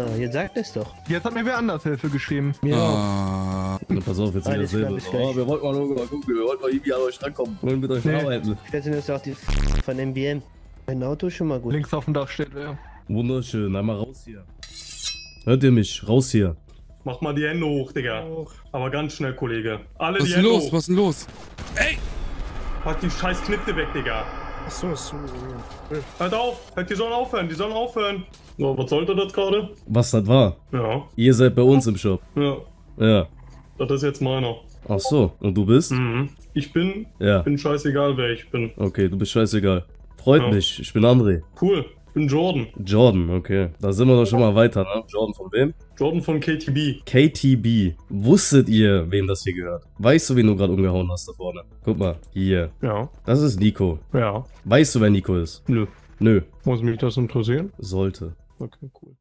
jetzt sagt es doch. Jetzt hat mir wer anders Hilfe geschrieben. Ja. Na, pass auf, jetzt wieder Alles klar, dasselbe. bis gleich. Oh, wir wollten mal nur mal gucken, wir wollten mal irgendwie an euch rankommen. Wollen mit euch arbeiten. Das sind jetzt auch die von MBM. Mein Auto ist schon mal gut. Links auf dem Dach steht wer. Wunderschön, einmal raus hier. Hört ihr mich? Raus hier. Mach mal die Hände hoch, Digga. Aber ganz schnell, Kollege. Alle Was die ist Hände los? hoch. Was ist denn los? Ey! Pack die scheiß Knitte weg, Digga. Achso. Hört auf. Die sollen aufhören. Die sollen aufhören. So, was sollte das gerade? Was das war? Ja. Ihr seid bei uns im Shop. Ja. Ja. Das ist jetzt meiner. Ach so, und du bist? Mhm. Ich bin Ja. scheißegal, wer ich bin. Okay, du bist scheißegal. Freut Ja. mich, ich bin André. Cool. Ich bin Jordan. Jordan, okay. Da sind wir doch schon mal weiter, ne? Jordan von wem? Jordan von KTB. KTB. Wusstet ihr, wem das hier gehört? Weißt du, wen du gerade umgehauen hast da vorne? Guck mal, hier. Ja. Das ist Nico. Ja. Weißt du, wer Nico ist? Nö. Nö. Muss mich das interessieren? Sollte. Okay, cool.